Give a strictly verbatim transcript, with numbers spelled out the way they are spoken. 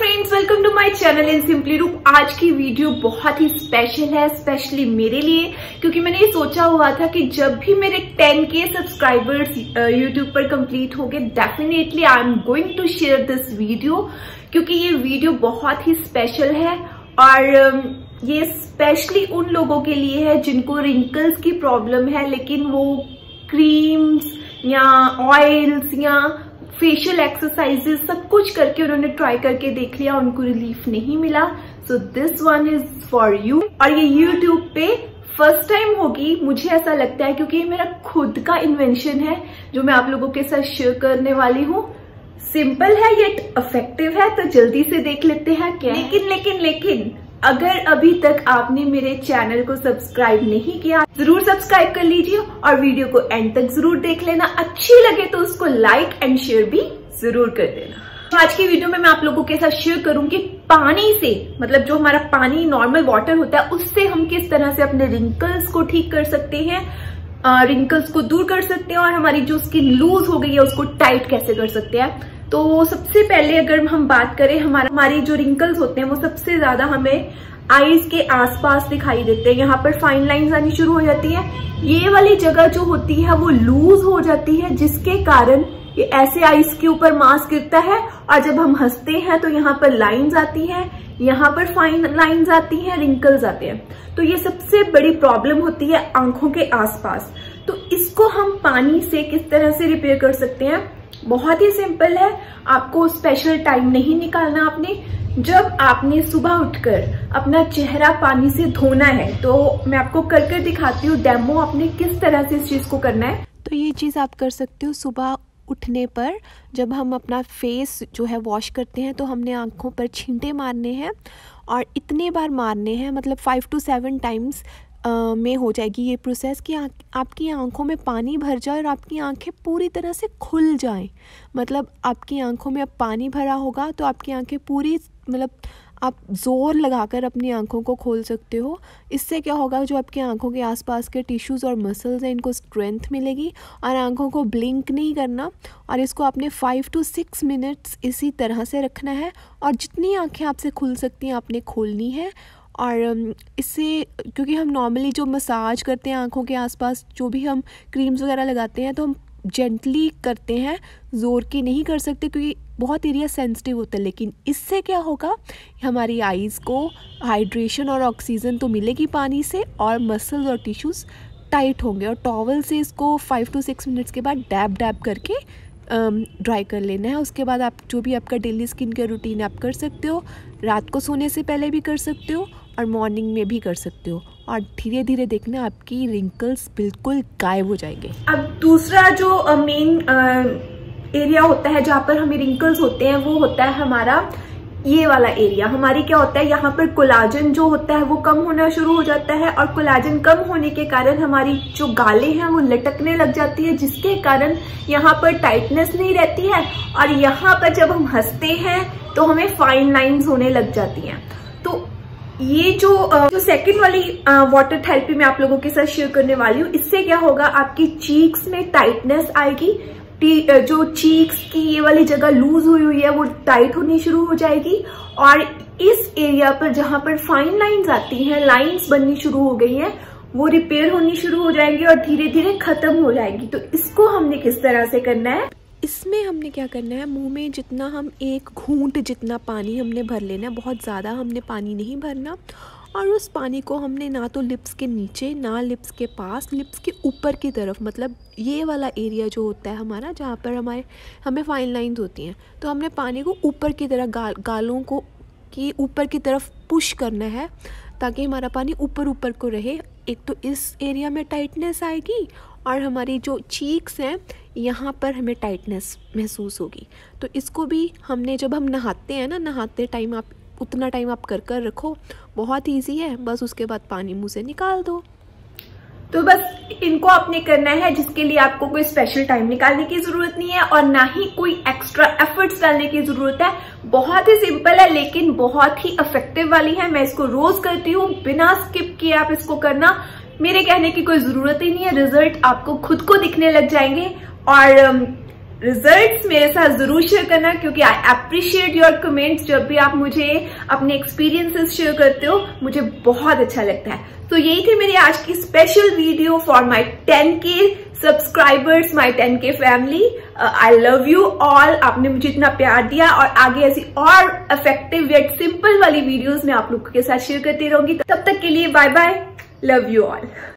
Friends, welcome to my channel in simply Roop. आज की video बहुत ही स्पेशल है, स्पेशली मेरे लिए, क्योंकि मैंने ये सोचा हुआ था कि जब भी मेरे टेन के सब्सक्राइबर्स यूट्यूब पर कंप्लीट होंगे, definitely I am going to share this video, क्योंकि ये वीडियो बहुत ही स्पेशल है और ये स्पेशली उन लोगों के लिए है जिनको रिंकल्स की प्रॉब्लम है, लेकिन वो क्रीम्स या ऑयल्स या फेशियल एक्सरसाइजेस सब कुछ करके उन्होंने ट्राई करके देख लिया, उनको रिलीफ नहीं मिला। So this one is for you. और ये यूट्यूब पे फर्स्ट टाइम होगी, मुझे ऐसा लगता है, क्योंकि ये मेरा खुद का इन्वेंशन है जो मैं आप लोगों के साथ शेयर करने वाली हूँ। सिंपल है येट इफेक्टिव है, तो जल्दी से देख लेते हैं क्या। लेकिन लेकिन लेकिन अगर अभी तक आपने मेरे चैनल को सब्सक्राइब नहीं किया, जरूर सब्सक्राइब कर लीजिए और वीडियो को एंड तक जरूर देख लेना। अच्छी लगे तो उसको लाइक एंड शेयर भी जरूर कर देना। तो आज की वीडियो में मैं आप लोगों के साथ शेयर करूंगी पानी से, मतलब जो हमारा पानी नॉर्मल वाटर होता है, उससे हम किस तरह से अपने रिंकल्स को ठीक कर सकते हैं, रिंकल्स को दूर कर सकते हैं और हमारी जो स्किन लूज हो गई है उसको टाइट कैसे कर सकते हैं। तो सबसे पहले अगर हम बात करें, हमारा हमारी जो रिंकल्स होते हैं वो सबसे ज्यादा हमें आईज के आसपास दिखाई देते हैं। यहाँ पर फाइन लाइंस आनी शुरू हो जाती है, ये वाली जगह जो होती है वो लूज हो जाती है, जिसके कारण ये ऐसे आईज के ऊपर मास्क गिरता है और जब हम हंसते हैं तो यहाँ पर लाइंस आती हैं, यहाँ पर फाइन लाइंस आती हैं, रिंकल्स आते हैं। तो ये सबसे बड़ी प्रॉब्लम होती है आंखों के आसपास। तो इसको हम पानी से किस तरह से रिपेयर कर सकते हैं? बहुत ही सिंपल है, आपको स्पेशल टाइम नहीं निकालना। आपने जब आपने सुबह उठकर अपना चेहरा पानी से धोना है, तो मैं आपको कर कर दिखाती हूँ डेमो, आपने किस तरह से इस चीज को करना है। तो ये चीज आप कर सकते हो सुबह उठने पर, जब हम अपना फेस जो है वॉश करते हैं तो हमने आंखों पर छींटे मारने हैं और इतने बार मारने हैं, मतलब five to seven times Uh, में हो जाएगी ये प्रोसेस कि आ, आपकी आंखों में पानी भर जाए और आपकी आंखें पूरी तरह से खुल जाएं। मतलब आपकी आंखों में अब पानी भरा होगा तो आपकी आंखें पूरी, मतलब आप ज़ोर लगाकर अपनी आंखों को खोल सकते हो। इससे क्या होगा, जो आपकी आंखों के आसपास के टिश्यूज़ और मसल्स हैं इनको स्ट्रेंथ मिलेगी और आंखों को ब्लिंक नहीं करना। और इसको आपने फाइव टू सिक्स मिनट्स इसी तरह से रखना है और जितनी आंखें आपसे खुल सकती हैं आपने खोलनी है। और इससे, क्योंकि हम नॉर्मली जो मसाज करते हैं आंखों के आसपास, जो भी हम क्रीम्स वगैरह लगाते हैं तो हम जेंटली करते हैं, ज़ोर की नहीं कर सकते क्योंकि बहुत एरिया सेंसिटिव होता है। लेकिन इससे क्या होगा, हमारी आईज़ को हाइड्रेशन और ऑक्सीजन तो मिलेगी पानी से और मसल्स और टिश्यूज़ टाइट होंगे। और टॉवल से इसको फाइव टू सिक्स मिनट्स के बाद डैब डैब करके ड्राई कर लेना है। उसके बाद आप जो भी आपका डेली स्किन केयर रूटीन आप कर सकते हो, रात को सोने से पहले भी कर सकते हो और मॉर्निंग में भी कर सकते हो, और धीरे धीरे देखना आपकी रिंकल्स बिल्कुल गायब हो जाएंगे। अब दूसरा जो मेन एरिया होता है जहाँ पर हमें रिंकल्स होते हैं वो होता है हमारा ये वाला एरिया। हमारी क्या होता है, यहाँ पर कोलाजन जो होता है वो कम होना शुरू हो जाता है और कोलाजन कम होने के कारण हमारी जो गालें हैं वो लटकने लग जाती है, जिसके कारण यहाँ पर टाइटनेस नहीं रहती है और यहाँ पर जब हम हंसते हैं तो हमें फाइन लाइंस होने लग जाती हैं। तो ये जो जो सेकंड वाली वाटर थेरेपी मैं आप लोगों के साथ शेयर करने वाली हूँ, इससे क्या होगा, आपकी चीक्स में टाइटनेस आएगी, जो चीक्स की ये वाली जगह लूज हुई हुई है वो टाइट होनी शुरू हो जाएगी और इस एरिया पर जहां पर फाइन लाइंस आती हैं, लाइंस बननी शुरू हो गई हैं, वो रिपेयर होनी शुरू हो जाएंगी और धीरे धीरे खत्म हो जाएगी। तो इसको हमने किस तरह से करना है, इसमें हमने क्या करना है, मुंह में जितना हम एक घूंट जितना पानी हमने भर लेना है, बहुत ज़्यादा हमने पानी नहीं भरना। और उस पानी को हमने ना तो लिप्स के नीचे ना लिप्स के पास, लिप्स के ऊपर की तरफ, मतलब ये वाला एरिया जो होता है हमारा जहाँ पर हमारे हमें फाइन लाइंस होती हैं, तो हमने पानी को ऊपर की तरफ गाल गालों को की ऊपर की तरफ पुश करना है ताकि हमारा पानी ऊपर ऊपर को रहे। एक तो इस एरिया में टाइटनेस आएगी और हमारी जो चीक्स हैं यहाँ पर हमें टाइटनेस महसूस होगी। तो इसको भी हमने, जब हम नहाते हैं ना, नहाते टाइम आप उतना टाइम आप कर कर रखो, बहुत इजी है, बस उसके बाद पानी मुंह से निकाल दो। तो बस इनको आपने करना है, जिसके लिए आपको कोई स्पेशल टाइम निकालने की जरूरत नहीं है और ना ही कोई एक्स्ट्रा एफर्ट्स डालने की जरूरत है। बहुत ही सिंपल है लेकिन बहुत ही इफेक्टिव वाली है। मैं इसको रोज करती हूँ, बिना स्किप किए आप इसको करना, मेरे कहने की कोई जरूरत ही नहीं है। रिजल्ट आपको खुद को दिखने लग जाएंगे और रिजल्ट्स मेरे साथ जरूर शेयर करना, क्योंकि आई अप्रिशिएट योर कमेंट्स। जब भी आप मुझे अपने एक्सपीरियंसेस शेयर करते हो मुझे बहुत अच्छा लगता है। तो यही थी मेरी आज की special video for my ten K subscribers, my ten K family. I love you all. आपने मुझे इतना प्यार दिया और आगे ऐसी और इफेक्टिव येट सिंपल वाली वीडियोस मैं आप लोगों के साथ शेयर करती रहूंगी। तब तक के लिए bye bye, love you all.